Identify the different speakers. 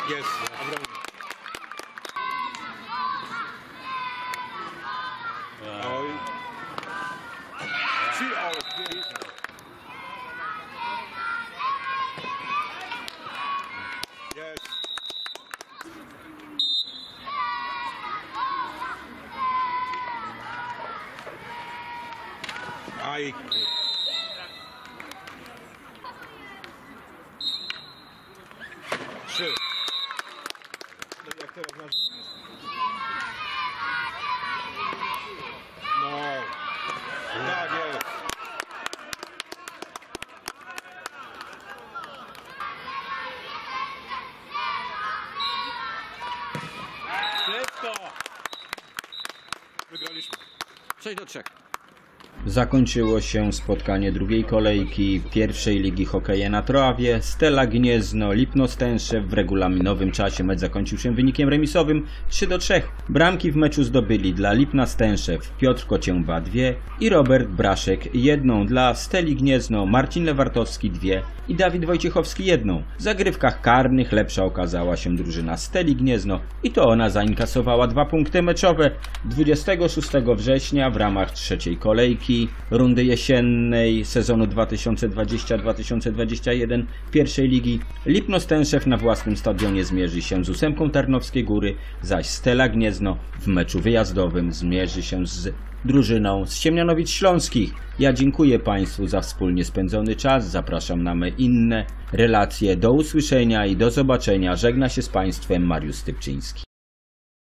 Speaker 1: Jest, obrony. Oj. Ale pięknie. Jest. Aj. 3. No jak teraz masz... No. Tak jest. Wszystko. Wygraliśmy.
Speaker 2: 6-3.
Speaker 3: Zakończyło się spotkanie drugiej kolejki pierwszej ligi hokeja na trawie. Stella Gniezno, Lipno Stęszew. W regulaminowym czasie mecz zakończył się wynikiem remisowym 3-3. Bramki w meczu zdobyli dla Lipna Stęszew Piotr Kocięba 2 i Robert Braszek 1. Dla Steli Gniezno Marcin Lewartowski 2 i Dawid Wojciechowski 1. W zagrywkach karnych lepsza okazała się drużyna Steli Gniezno i to ona zainkasowała 2 punkty meczowe. 26 września w ramach trzeciej kolejki rundy jesiennej sezonu 2020-2021 pierwszej ligi Lipno Stęszew na własnym stadionie zmierzy się z Ósemką Tarnowskie Góry, zaś Stella Gniezno w meczu wyjazdowym zmierzy się z drużyną z Siemianowic Śląskich. Ja dziękuję Państwu za wspólnie spędzony czas, zapraszam na inne relacje. Do usłyszenia i do zobaczenia. Żegna się z Państwem Mariusz Stypczyński.